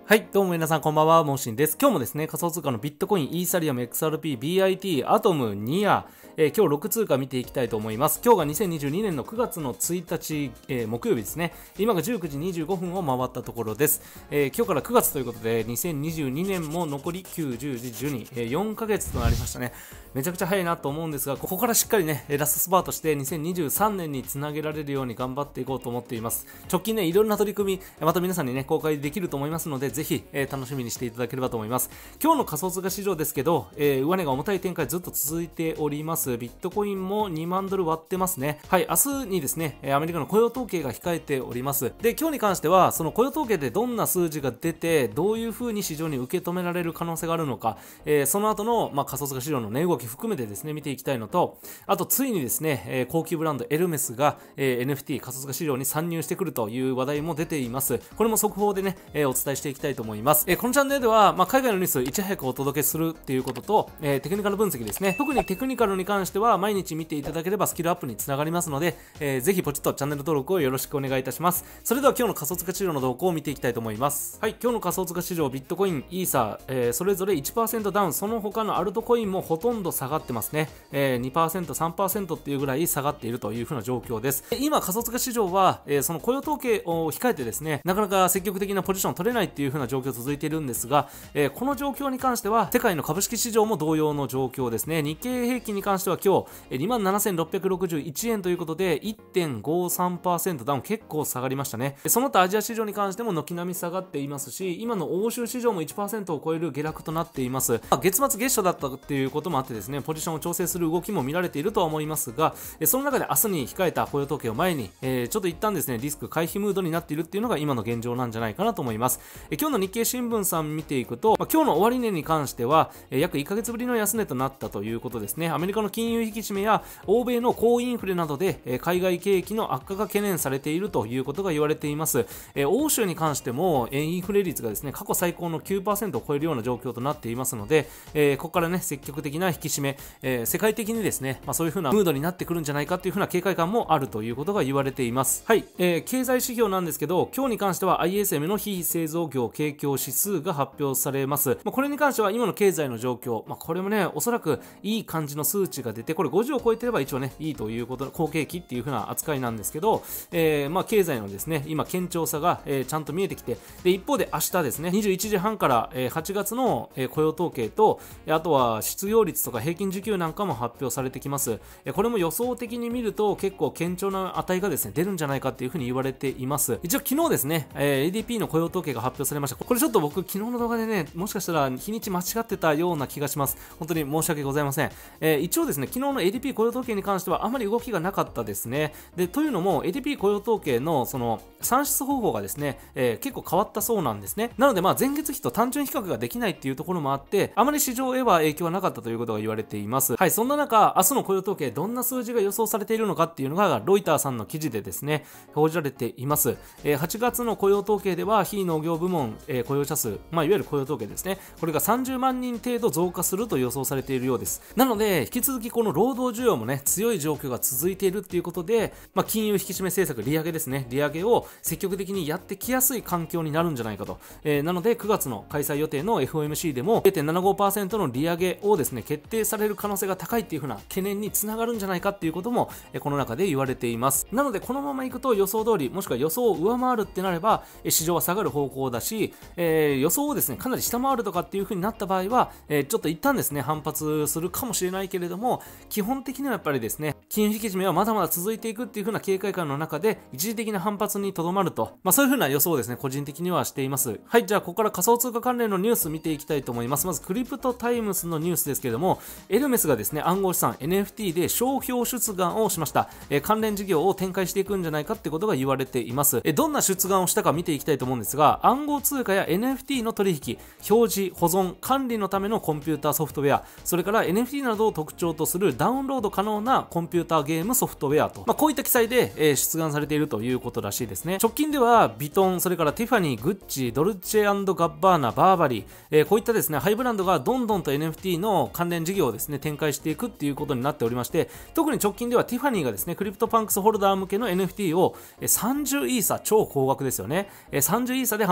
はい、どうも皆さんこんばんは、モーシンです。今日もですね、仮想通貨のビットコイン、イーサリアム、XRP、BIT、アトム、ニア、今日6通貨見ていきたいと思います。今日が2022年の9月の1日、木曜日ですね。今が19時25分を回ったところです。今日から9月ということで、2022年も残り9、10、12、4ヶ月となりましたね。めちゃくちゃ早いなと思うんですが、ここからしっかりね、ラストスパートして2023年につなげられるように頑張っていこうと思っています。直近ね、いろんな取り組み、また皆さんにね、公開できると思いますので、ぜひ、楽しみにしていただければと思います。今日の仮想通貨市場ですけど、上値が重たい展開ずっと続いております。ビットコインも2万ドル割ってますね。はい、明日にですね、アメリカの雇用統計が控えております。で、今日に関しては、その雇用統計でどんな数字が出て、どういう風に市場に受け止められる可能性があるのか、その後の、仮想通貨市場の値動き含めてですね、見ていきたいのと、あとついにですね、高級ブランドエルメスが、NFT 仮想通貨市場に参入してくるという話題も出ています。これも速報でね、お伝えしていきたいと思います。このチャンネルでは、海外のニュースをいち早くお届けするっていうことと、テクニカル分析ですね。特にテクニカルに関しては毎日見ていただければスキルアップにつながりますので、ぜひポチッとチャンネル登録をよろしくお願いいたします。それでは今日の仮想通貨市場の動向を見ていきたいと思います。はい、今日の仮想通貨市場、ビットコイン、イーサー、それぞれ 1% ダウン、その他のアルトコインもほとんど下がってますね。2%、3% っていうぐらい下がっているという風な状況です。今仮想通貨市場は、その雇用統計を控えてですね、なかなか積極的なポジションを取れないっていう風な状況続いているんですが、この状況に関しては世界の株式市場も同様の状況ですね。日経平均に関しては今日 27,661 円ということで 1.53% ダウン、結構下がりましたね。その他アジア市場に関しても軒並み下がっていますし、今の欧州市場も 1% を超える下落となっています。月末月初だったっていうこともあってですね、ポジションを調整する動きも見られているとは思いますが、その中で明日に控えた雇用統計を前に、ちょっと一旦ですね、リスク回避ムードになっているっていうのが今の現状なんじゃないかなと思います。今日の日経新聞さん見ていくと、今日の終値に関しては約1ヶ月ぶりの安値となったということですね。アメリカの金融引き締めや欧米の高インフレなどで海外景気の悪化が懸念されているということが言われています。欧州に関してもインフレ率がですね、過去最高の 9% を超えるような状況となっていますので、ここからね、積極的な引き締め、世界的にですね、そういう風なムードになってくるんじゃないかという風な警戒感もあるということが言われています。はい、経済指標なんですけど、今日に関しては ISM の非製造業景況指数が発表されます。これに関しては今の経済の状況、これもね、おそらくいい感じの数値が出て、これ50を超えてれば一応ね、いいということ、好景気っていう風な扱いなんですけど、経済のですね、今堅調さが、ちゃんと見えてきて、で一方で明日ですね、21時半から、8月の、雇用統計と、あとは失業率とか平均時給なんかも発表されてきます。これも予想的に見ると結構堅調な値がですね、出るんじゃないかっていう風に言われています。一応昨日ですね、ADP の雇用統計が発表されました。これちょっと僕昨日の動画でね、もしかしたら日にち間違ってたような気がします。本当に申し訳ございません。一応ですね、昨日の ADP 雇用統計に関してはあまり動きがなかったですね。で、というのも ADP 雇用統計のその算出方法がですね、結構変わったそうなんですね。なので前月比と単純比較ができないっていうところもあって、あまり市場へは影響はなかったということが言われています。はい、そんな中、明日の雇用統計どんな数字が予想されているのかっていうのがロイターさんの記事でですね、報じられています。8月の雇用統計では非農業部門、雇用者数、いわゆる雇用統計ですね、これが30万人程度増加すると予想されているようです。なので引き続きこの労働需要もね、強い状況が続いているっていうことで、金融引き締め政策、利上げですね、利上げを積極的にやってきやすい環境になるんじゃないかと。なので9月の開催予定の FOMC でも 0.75% の利上げをですね、決定される可能性が高いっていう風な懸念につながるんじゃないかっていうこともこの中で言われています。なのでこのままいくと予想通り、もしくは予想を上回るってなれば市場は下がる方向だし、予想をですねかなり下回るとかっていう風になった場合は、ちょっと一旦ですね反発するかもしれないけれども、基本的にはやっぱりですね、金融引き締めはまだまだ続いていくっていう風な警戒感の中で一時的な反発にとどまると、そういう風な予想をですね個人的にはしています。はい、じゃあここから仮想通貨関連のニュース見ていきたいと思います。まずクリプトタイムスのニュースですけれども、エルメスがですね暗号資産 NFT で商標出願をしました。関連事業を展開していくんじゃないかってことが言われています。どんな出願をしたか見ていきたいと思うんですが、暗号通貨や NFT の取引、表示、保存、管理のためのコンピューターソフトウェア、それから NFT などを特徴とするダウンロード可能なコンピューターゲームソフトウェアと、こういった記載で、出願されているということらしいですね。直近ではビトン、それからティファニー、グッチ、ドルチェ&ガッバーナ、バーバリー、こういったですねハイブランドがどんどんと NFT の関連事業をですね展開していくっていうことになっておりまして、特に直近ではティファニーがですねクリプトパンクスホルダー向けの NFT を30イーサ、超高額ですよね、30イーサで販売し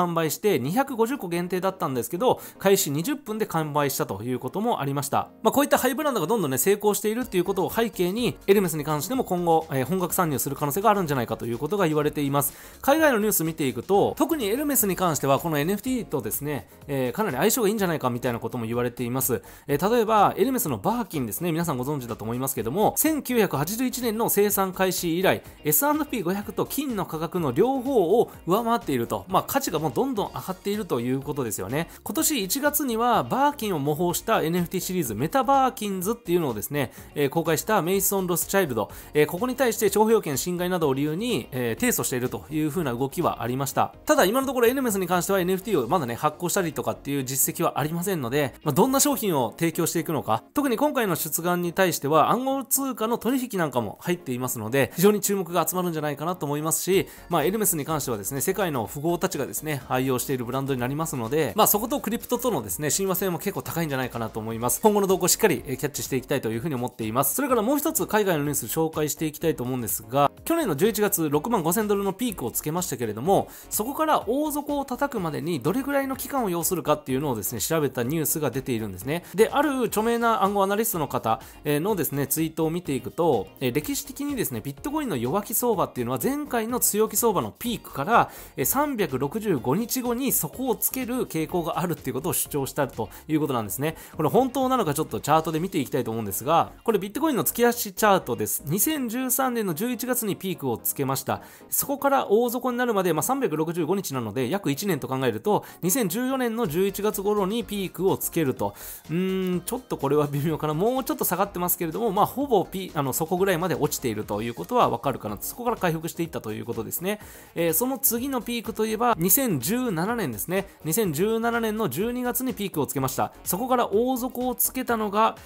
して250個限定だったんですけど、開始20分で完売したということもありました。こういったハイブランドがどんどんね成功しているっていうことを背景に、エルメスに関しても今後、本格参入する可能性があるんじゃないかということが言われています。海外のニュース見ていくと、特にエルメスに関してはこの NFT とですね、かなり相性がいいんじゃないかみたいなことも言われています。例えばエルメスのバーキンですね、皆さんご存知だと思いますけども、1981年の生産開始以来 S&P500 と金の価格の両方を上回っていると、価値がもうどんどん上がっているということですよね。今年1月にはバーキンを模倣した NFT シリーズメタバーキンズっていうのをですね、公開したメイソン・ロスチャイルド、ここに対して商標権侵害などを理由に、提訴しているという風な動きはありました。ただ今のところエルメスに関しては NFT をまだね発行したりとかっていう実績はありませんので、どんな商品を提供していくのか、特に今回の出願に対しては暗号通貨の取引なんかも入っていますので、非常に注目が集まるんじゃないかなと思いますし、エルメスに関してはですね、世界の富豪たちがですね愛用しているブランドになりますので、そことクリプトとのですね親和性も結構高いんじゃないかなと思います。今後の動向をしっかりキャッチしていきたいというふうに思っています。それからもう一つ海外のニュース紹介していきたいと思うんですが、去年の11月6万5000ドルのピークをつけましたけれども、そこから大底を叩くまでにどれぐらいの期間を要するかっていうのをですね調べたニュースが出ているんですね。で、ある著名な暗号アナリストの方のですねツイートを見ていくと、歴史的にですねビットコインの弱気相場っていうのは前回の強気相場のピークから365日後に底をつける傾向があるっていうことを主張したということなんですね。これ本当なのかちょっとチャートで見ていきたいと思うんですが、これビットコインの月足チャートです。2013年の11月にピークをつけました。そこから大底になるまで、365日なので約1年と考えると、2014年の11月頃にピークをつけると、ちょっとこれは微妙かな。もうちょっと下がってますけれども、ほぼ底ぐらいまで落ちているということはわかるかな。そこから回復していったということですね。その次のピークといえば2017年ですね。2017年の12月にピークをつけました。そこから大底をつけたのが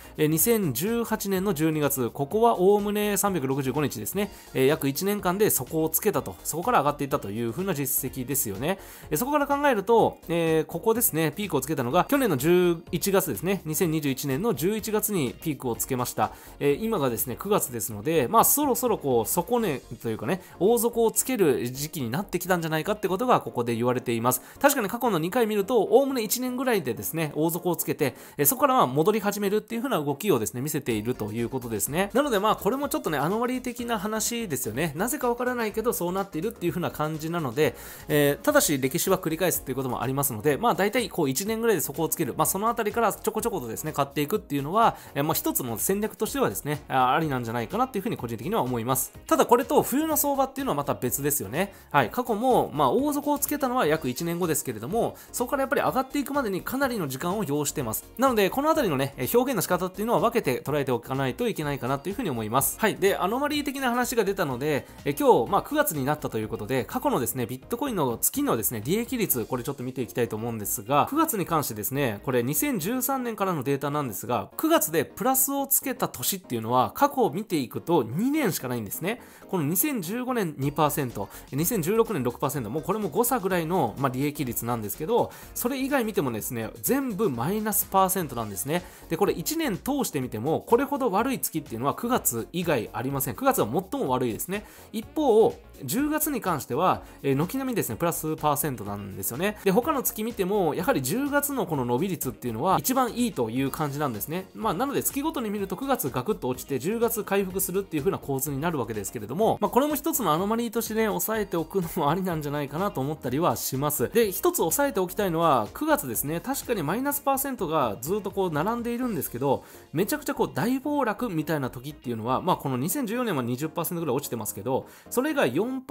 2018年の12月。ここはおおむね365日ですね。約1年間で底をつけたと、そこから上がっていったという風な実績ですよね。そこから考えると、ここですね、ピークをつけたのが去年の11月ですね。2021年の11月にピークをつけました。今がですね9月ですので、そろそろこう底値というかね、大底をつける時期になってきたんじゃないかってことがここで言われています。確かに過去の2回見るとおおむね1年ぐらいでですね大底をつけて、そこから戻り始めるっていう風な動きをですね見せているということですね。なのでこれもちょっとねアノマリー的な話ですよね。なぜかわからないけどそうなっているっていう風な感じなので、ただし歴史は繰り返すっていうこともありますので、大体こう1年ぐらいで底をつける、そのあたりからちょこちょことですね買っていくっていうのは、一つの戦略としてはですねありなんじゃないかなっていう風に個人的には思います。ただこれと冬の相場っていうのはまた別ですよね。過去も大底をつけたのは約1年後ですけれども、そこからやっぱり上がっていくまでにかなりの時間を要してます。なのでこのあたりのね表現の仕方っていうのは分けて捉えておかないといけないかなという風に思います。で、アノマリー的な話が出たので、今日9月になったということで、過去のですねビットコインの月のですね利益率、これちょっと見ていきたいと思うんですが、9月に関してですね、これ2013年からのデータなんですが、9月でプラスをつけた年っていうのは過去を見ていくと2年しかないんですね。この2015年 2%、2016年 6%、もうこれも誤差ぐらいの、利益率なんですけど、それ以外見てもですね全部マイナスパーセントなんですね。で、これ1年通してみてもこれほど悪い月っていうのは9月以外ありません。9月は最も悪いですね。一方10月に関しては、軒並みですねプラスパーセントなんですよね。で、他の月見てもやはり10月のこの伸び率っていうのは一番いいという感じなんですね。なので月ごとに見ると9月ガクッと落ちて10月回復するっていう風な構図になるわけですけれども、これも一つのアノマリーとしてね抑えておくのもありなんじゃないかなと思ったりはします。で、一つ押さえておきたいのは9月ですね。確かにマイナスパーセントがずっとこう並んでいるんですけど、めちゃくちゃこう大暴落みたいな時っていうのは、この2014年は 20% ぐらい落ちてますけど、それが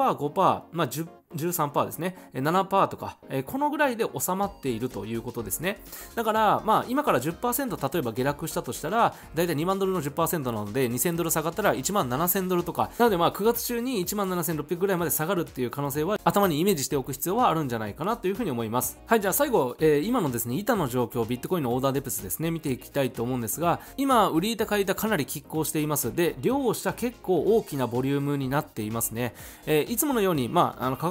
4%、5%、13% ですね、7% とか、このぐらいで収まっているということですね。だから、今から 10% 例えば下落したとしたら、だいたい2万ドルの 10% なので、2000ドル下がったら1万7000ドルとか、なので9月中に1万7600ぐらいまで下がるっていう可能性は頭にイメージしておく必要はあるんじゃないかなというふうに思います。じゃあ最後、今のですね、板の状況、ビットコインのオーダーデプスですね、見ていきたいと思うんですが、今、売り板買い板かなり拮抗しています。で、両者結構大きなボリュームになっていますね。いつものように、価格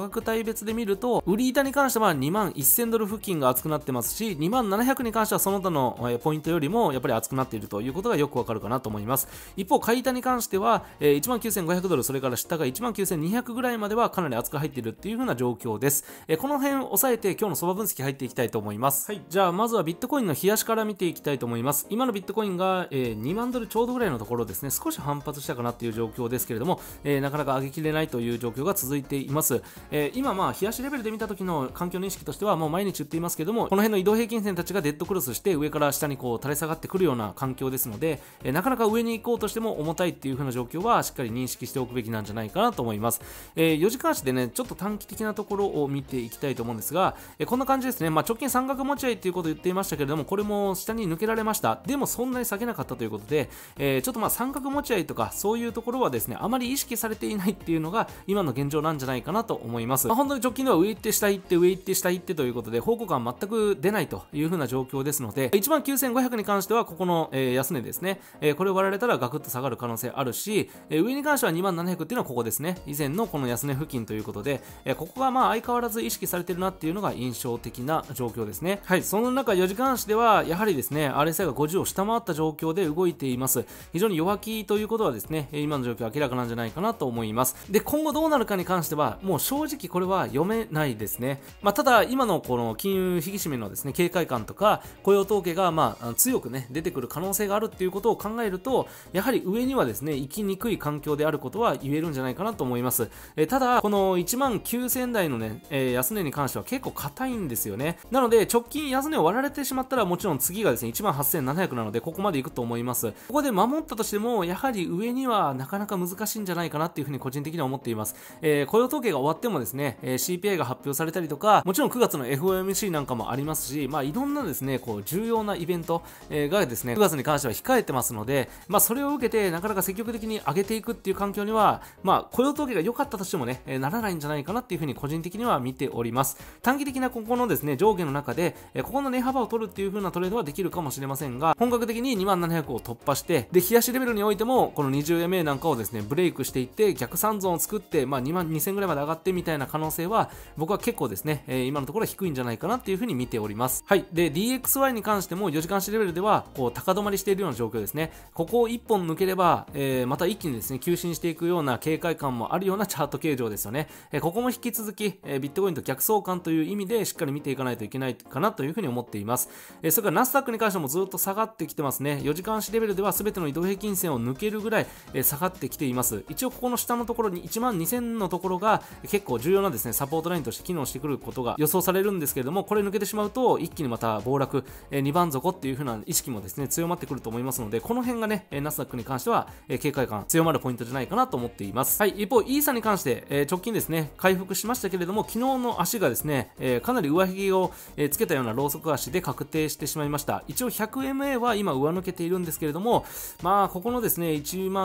格帯別で見ると、売り板に関しては2万1000ドル付近が厚くなってますし、2万700に関してはその他のポイントよりもやっぱり厚くなっているということがよくわかるかなと思います。一方、買い板に関しては1万9500ドル、それから下が1万9200ぐらいまではかなり厚く入っているっていう風な状況です。この辺を押さえて今日の相場分析入っていきたいと思います。はい、じゃあまずはビットコインの冷やしから見ていきたいと思います。今のビットコインが2万ドルちょうどぐらいのところですね、少し反発したかなっていう状況ですけれども、なかなか上げきれないという状況が続いています。今冷やしレベルで見た時の環境認識としてはもう毎日言っていますけども、この辺の移動平均線たちがデッドクロスして上から下にこう垂れ下がってくるような環境ですので、なかなか上に行こうとしても重たいっていう風な状況はしっかり認識しておくべきなんじゃないかなと思います。4時間足でね、ちょっと短期的なところを見ていきたいと思うんですが、こんな感じですね。直近三角持ち合いっていうことを言っていましたけれども、これも下に抜けられました。でもそんなに下げなかったということで、ちょっと三角持ち合いとかそういうところはですね、あまり意識されていないっていうのが今の現状なんじゃないかなと思います。本当に直近では上行って下行って上行って下行ってということで方向感全く出ないという風な状況ですので、1万9500に関してはここの、安値ですね、これを割られたらガクッと下がる可能性あるし、上に関しては2万700っていうのはここですね、以前のこの安値付近ということで、ここが相変わらず意識されてるなっていうのが印象的な状況ですね。はい、その中4時間足ではやはりですね RSI が50を下回った状況で動いています。非常に弱気ということはですね、今の状況は明らかなんじゃないかなと思います。で、今後どうなるかに関してはもう正直これは読めないですね。ただ今のこの金融引き締めのですね警戒感とか雇用統計が強くね出てくる可能性があるっていうことを考えると、やはり上にはですね行きにくい環境であることは言えるんじゃないかなと思います。ただこの1万9000台のね、安値に関しては結構硬いんですよね。なので直近安値を割られてしまったらもちろん次がですね1万8700なのでここまで行くと思います。ここで守ったとしてもやはり上にはなかなか難しいんじゃないかなっていうふうに個人的には思っています。雇用統計が終わってもですね、CPI が発表されたりとか、もちろん9月の FOMC なんかもありますし、いろんなですねこう重要なイベントがですね9月に関しては控えてますので、それを受けてなかなか積極的に上げていくっていう環境には雇用統計が良かったとしてもね、ならないんじゃないかなっていうふうに個人的には見ております。短期的なここのですね上下の中で、ここの値幅を取るっていう風なトレードはできるかもしれませんが、本格的に2万700を突破して、で冷やしレベルにおいてもこの 20MA なんかをですねブレイクしていって逆三尊を作って、2万2000ぐらいまで上がってみたいな可能性は僕は結構ですね、今のところは低いんじゃないかなっていう風に見ております。はい。で DXY に関しても4時間足レベルではこう高止まりしているような状況ですね。ここを1本抜ければ、また一気にですね急進していくような警戒感もあるようなチャート形状ですよね。ここも引き続き、ビットコインと逆相関という意味でしっかり見ていかないといけないかなという風に思っています。それからナスダックに関してもずっと下がってきてますね。4時間足レベルでは全ての移動平均線を抜けるぐらい、下がってきています。一応ここの下のところに1万2000のところが結構重要なですねサポートラインとして機能してくることが予想されるんですけれども、これ抜けてしまうと一気にまた暴落、2番底っていう風な意識もですね強まってくると思いますので、この辺がねナスダックに関しては、警戒感強まるポイントじゃないかなと思っています。はい。一方イーサに関して、直近ですね回復しましたけれども、昨日の足がですね、かなり上髭を、つけたようなローソク足で確定してしまいました。一応 100MA は今上抜けているんですけれども、ここのですね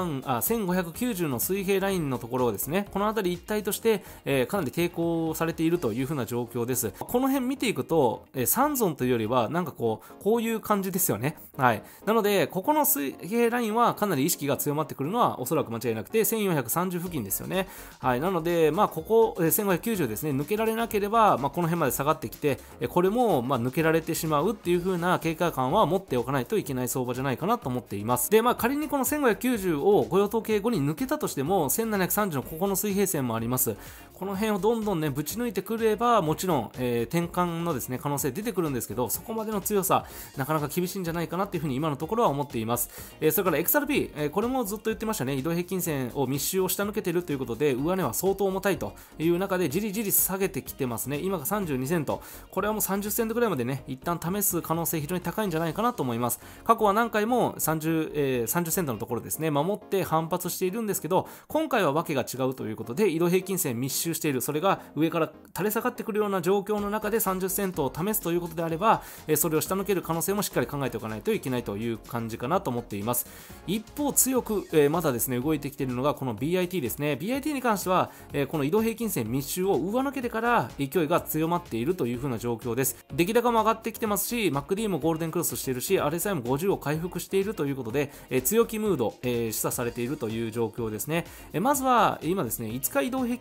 1590の水平ラインのところをですねこの辺り一体として、かなり抵抗されているという風な状況です。この辺見ていくと、3ゾンというよりはなんかこういう感じですよね。はい。なのでここの水平ラインはかなり意識が強まってくるのはおそらく間違いなくて1430付近ですよね。はい。なのでここ1590ですね抜けられなければ、この辺まで下がってきて、これも抜けられてしまうっていう風な警戒感は持っておかないといけない相場じゃないかなと思っています。で、仮にこの1590を雇用統計後に抜けたとしても1730のここの水平線もあります。この辺をどんどんねぶち抜いてくればもちろん、転換のですね可能性出てくるんですけど、そこまでの強さなかなか厳しいんじゃないかなっていう風に今のところは思っています。それから XRP、これもずっと言ってましたね。移動平均線を密集を下抜けているということで上値は相当重たいという中でじりじり下げてきてますね。今が32セント、これはもう30セントぐらいまでね一旦試す可能性非常に高いんじゃないかなと思います。過去は何回も30セントのところですね守って反発しているんですけど、今回はわけが違うということで移動平均線密集している、それが上から垂れ下がってくるような状況の中で30セントを試すということであれば、それを下抜ける可能性もしっかり考えておかないといけないという感じかなと思っています。一方強く、まだですね動いてきているのがこの BIT ですね。 BIT に関しては、この移動平均線密集を上抜けてから勢いが強まっているという風な状況です。出来高も上がってきてますし MACD もゴールデンクロスしているし RSI も50を回復しているということで、強気ムード、示唆されているという状況ですね。まずは今ですね5日移動平均線ちょっとこれ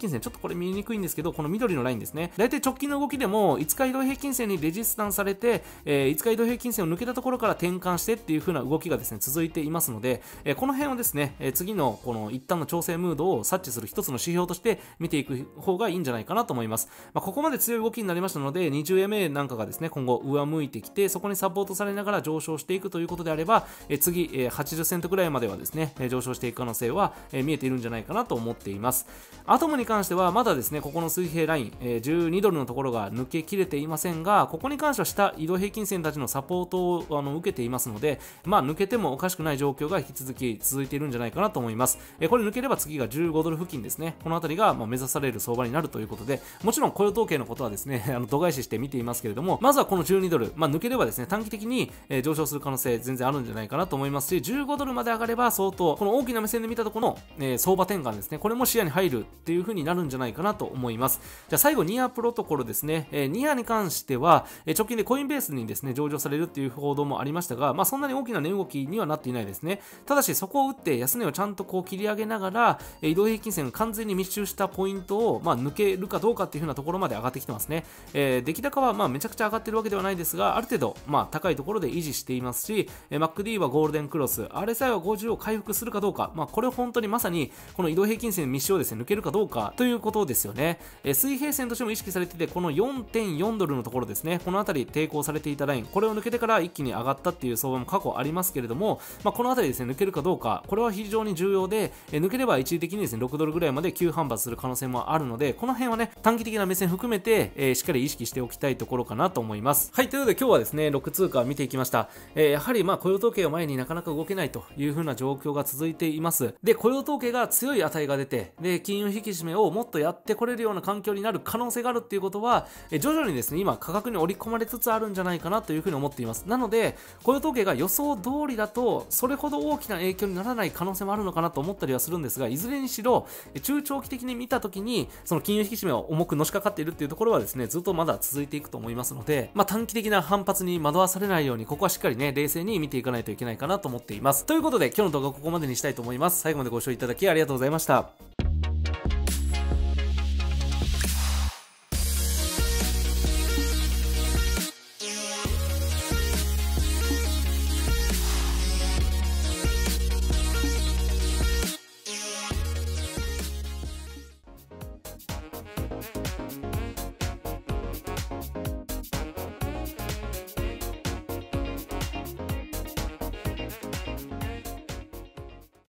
れ見えにくいんですけど、この緑のラインですね。だいたい直近の動きでも5日移動平均線にレジスタンスされて、5日移動平均線を抜けたところから転換してっていう風な動きがですね続いていますので、この辺をですね、次のこの一旦の調整ムードを察知する一つの指標として見ていく方がいいんじゃないかなと思います。ここまで強い動きになりましたので、20MA なんかがですね今後上向いてきて、そこにサポートされながら上昇していくということであれば、次80セントぐらいまではですね上昇していく可能性は見えているんじゃないかなと思っています。アトムに関してはまだですねここの水平ライン12ドルのところが抜けきれていませんが、ここに関しては下移動平均線たちのサポートを受けていますので、抜けてもおかしくない状況が引き続き続いているんじゃないかなと思います。これ抜ければ次が15ドル付近ですね、この辺りが目指される相場になるということで、もちろん雇用統計のことはですね度外視して見ていますけれども、まずはこの12ドル、抜ければですね短期的に上昇する可能性全然あるんじゃないかなと思いますし、15ドルまで上がれば相当この大きな目線で見たところの相場転換ですね、これも視野に入るっていう風になるんじゃないかなと思います。じゃあ最後ニアプロトコルですね、ニアに関しては直近でコインベースにですね上場されるっていう報道もありましたが、そんなに大きな値動きにはなっていないですね。ただしそこを打って安値をちゃんとこう切り上げながら移動平均線が完全に密集したポイントを抜けるかどうかっていう風なところまで上がってきてますね。出来高はめちゃくちゃ上がってるわけではないですが、ある程度高いところで維持していますし、MACD はゴールデンクロス、RSI は50を回復するかどうか、これ本当にまさにこの移動平均線密集をですね抜けるかどうかということですよね。水平線としても意識されていて、この 4.4 ドルのところですね、この辺り抵抗されていたライン、これを抜けてから一気に上がったっていう相場も過去ありますけれども、この辺りですね抜けるかどうか、これは非常に重要で、抜ければ一時的にですね6ドルぐらいまで急反発する可能性もあるので、この辺はね短期的な目線含めて、しっかり意識しておきたいところかなと思います。はい、ということで今日はですね6通貨見ていきました。やはり雇用統計を前になかなか動けないという風な状況が続いています。で、雇用統計が強い値が出て、で金融引き締めをもっとやってこれるような環境になる可能性があるっていうことは、徐々にですね今価格に織り込まれつつあるんじゃないかなという風に思っています。なので雇用統計が予想通りだとそれほど大きな影響にならない可能性もあるのかなと思ったりはするんですが、いずれにしろ中長期的に見た時にその金融引き締めを重くのしかかっているっていうところはですねずっとまだ続いていくと思いますので、短期的な反発に惑わされないように、ここはしっかりね冷静に見ていかないといけないかなと思っています。ということで今日の動画はここまでにしたいと思います。最後までご視聴いただきありがとうございました。